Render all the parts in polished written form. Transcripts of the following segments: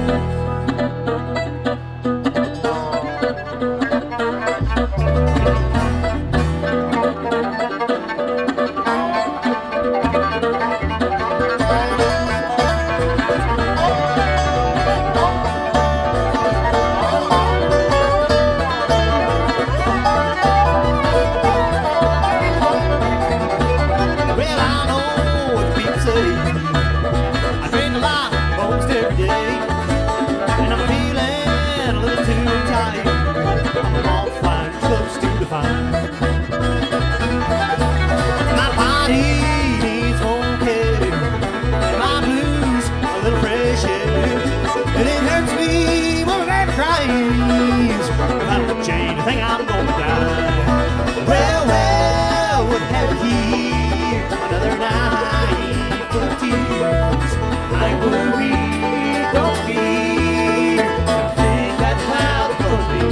I think I'm gonna die. Well, well, what have you here? Another night full of tears. I worry, don't fear. I think that cloud's gonna be.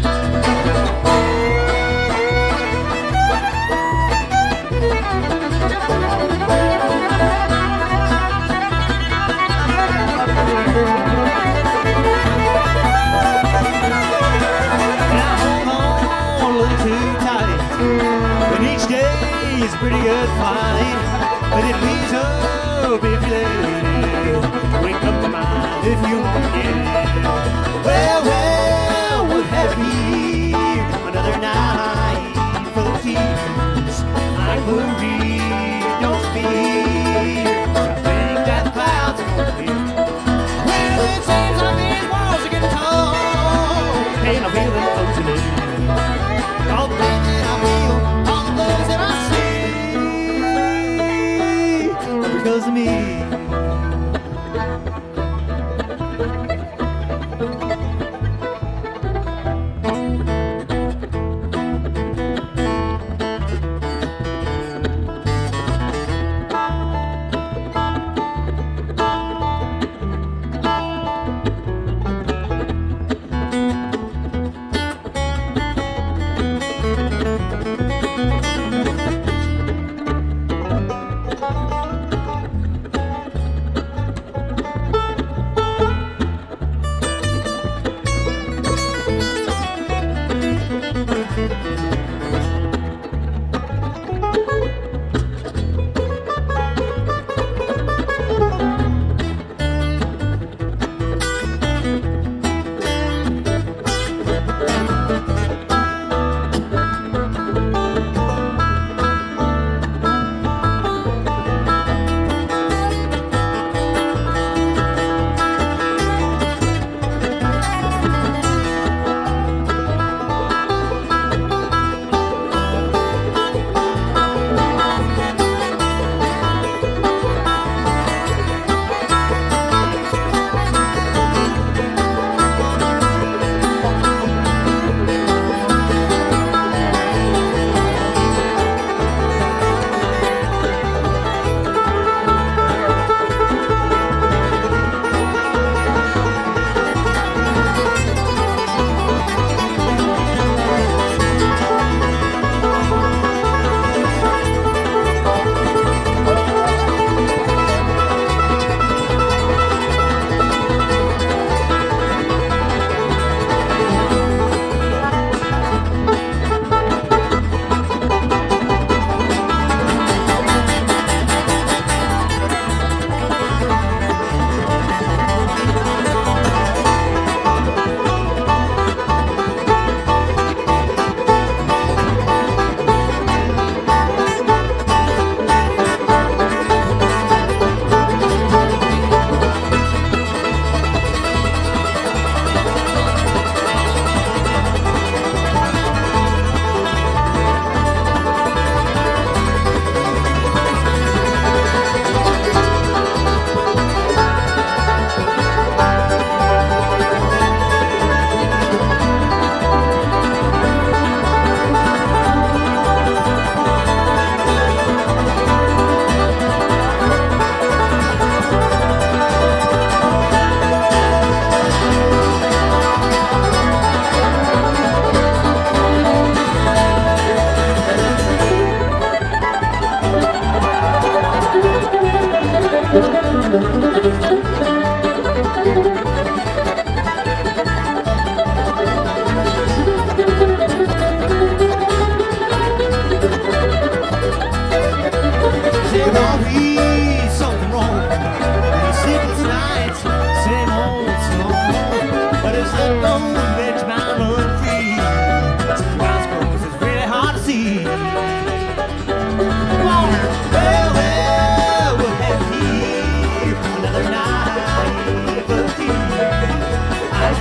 It's a pretty good fight, but it leaves up if you let it. Wake up the mind if you want to get it. Well, well, what have we? Another night full of tears. I worry, don't fear. I think that cloud's gonna clear. Well, it seems like these walls are getting tall, and I'm feeling close to it. All the pain that I feel, all the blows that I see, because of me.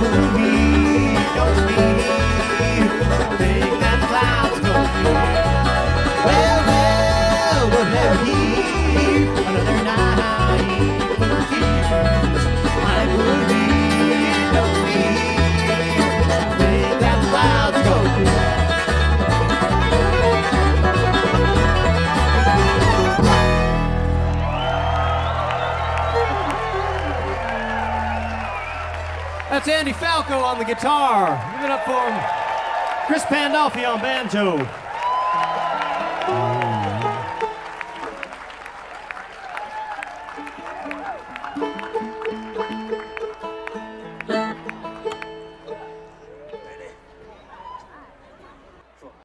believe, don't believe, think that clouds go clear. Well, well, what have he? Another night for tears. I believe, don't believe, think that clouds go clear. That's Andy Falco on the guitar. Give it up for him. Chris Pandolfi on banjo.